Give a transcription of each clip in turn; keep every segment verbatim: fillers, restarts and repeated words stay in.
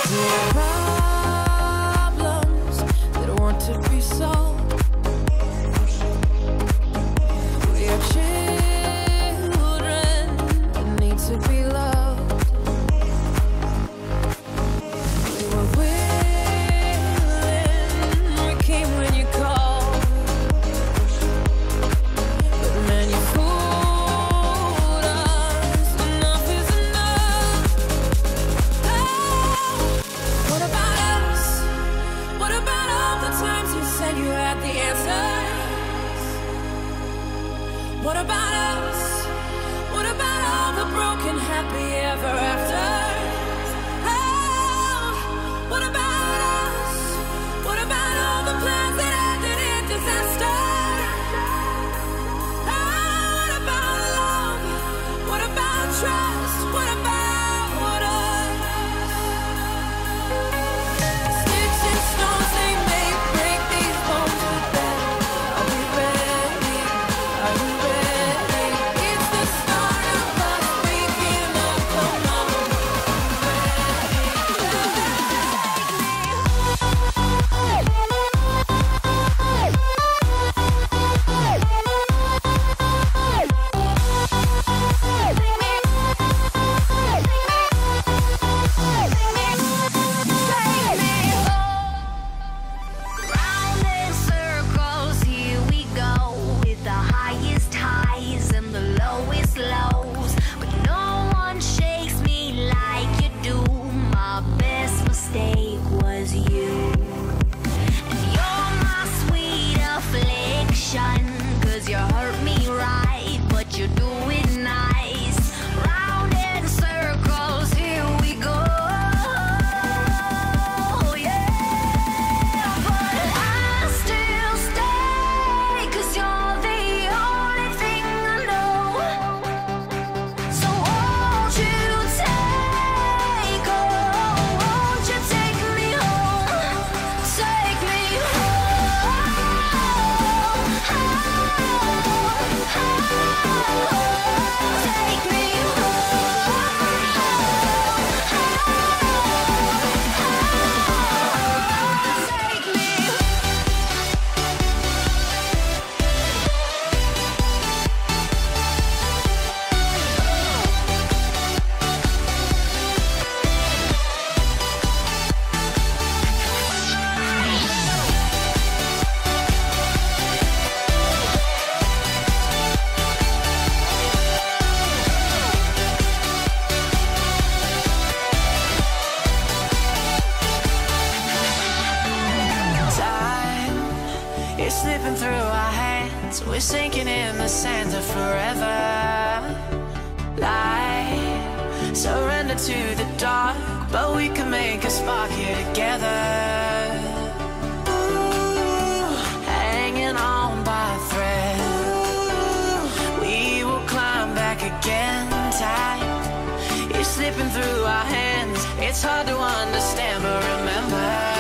We're sinking in the sands of forever. Light, surrender to the dark, but we can make a spark here together. Ooh, hanging on by a thread. Ooh, we will climb back again. Time is slipping through our hands. It's hard to understand, but remember.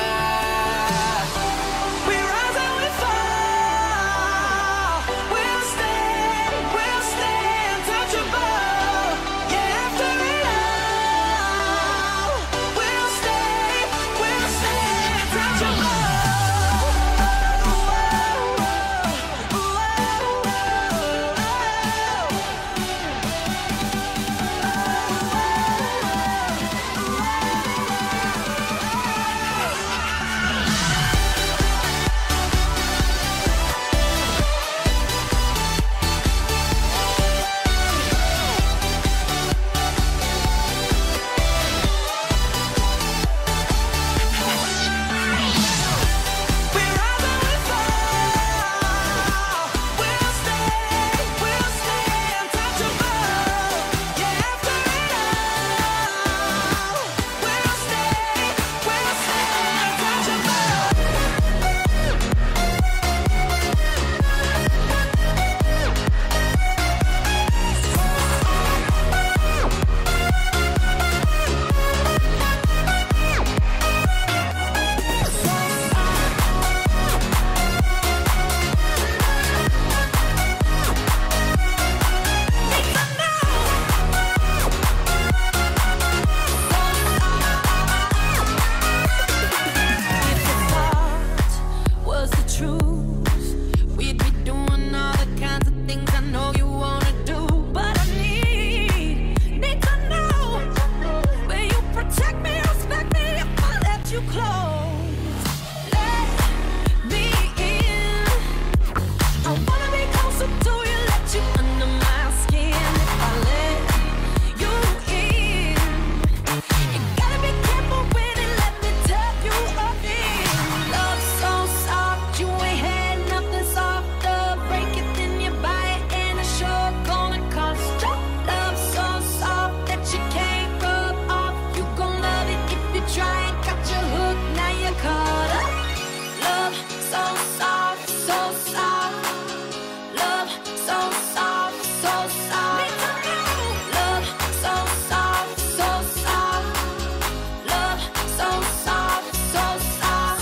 try and catch a hook, now you're caught up. Love so soft, so soft. Love so soft, so soft. Love so soft, so soft. Love so soft, so soft.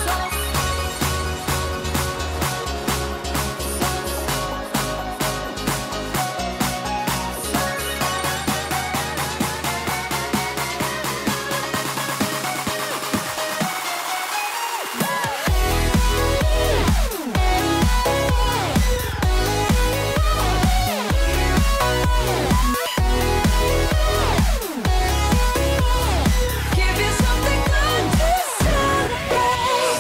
Give you something good to celebrate.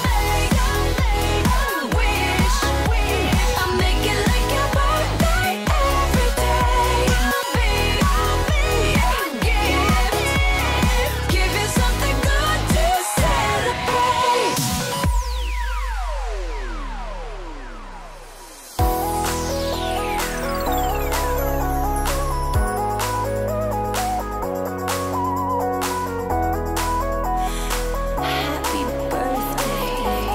Wish, wish, I'll make it like your birthday every day. I'll be, I'll be a gift. Give you something good to celebrate. Happy birthday.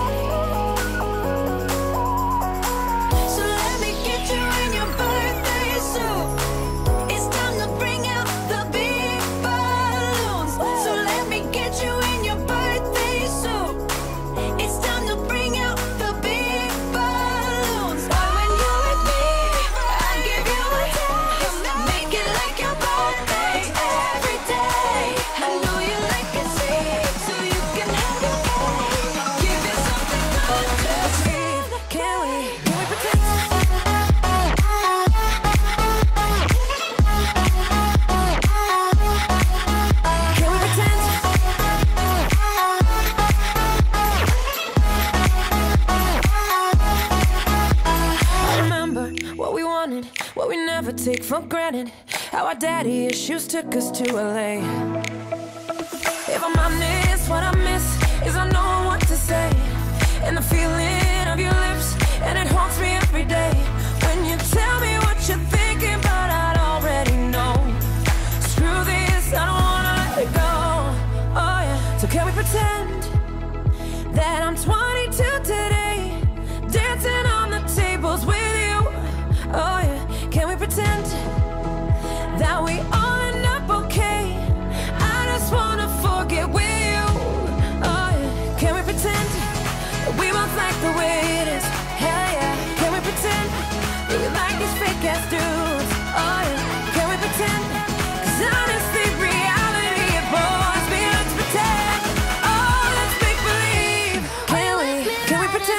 So let me get you in your birthday suit. It's time to bring out the big balloons. So let me get you in your birthday suit. It's time to bring out the big balloons. When you're with me, I'll give you a taste. Make it like your birthday every day. I know you like it sweet, so you can have your cake. Give you something good to breathe. Can we, can we pretend? Can we pretend? I remember what we wanted, what we never take for granted. How our daddy issues took us to L A. If I'm honest, what I miss is I know what to say. And the feeling of your lips, and it haunts me every day. When you tell me what you're thinking, but I'd already know. Screw this, I don't wanna let it go. Oh yeah, so can we pretend that I'm twenty-two today, dancing on the tables with you? Oh yeah, can we pretend that we all end up okay? I just wanna forget with you. Oh yeah, can we pretend that we both like the way it is? Hell yeah, can we pretend that we like these fake ass dudes? Oh yeah, can we pretend? 'Cause honestly, reality it bores me. Let's pretend. Oh, let's make believe. Can we? Can we pretend?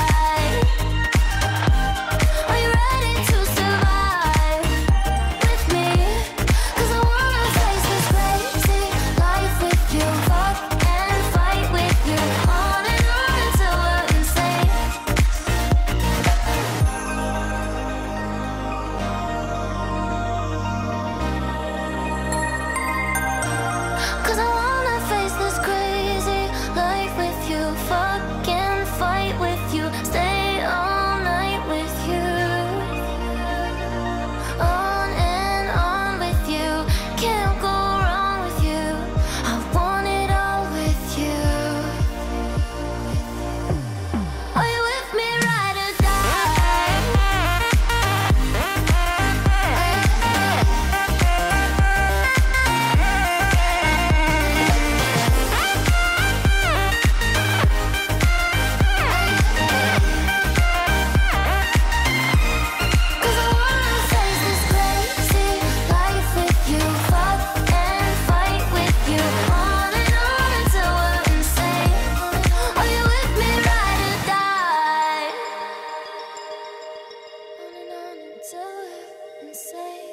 Are you ready to survive with me? 'Cause I wanna face this crazy life with you. Fuck and fight with you. On and on until we're insane. 'Cause I wanna face this crazy life with you. Fuck and fight with you. Stay all night with you. On and on with you. Can't go wrong with you. I want it all with you. Are you with me, ride or die? Cause I wanna face this crazy life with you. Fuck and fight with you. On and on until we're insane. Are you with me, ride or die? On and on until we're insane.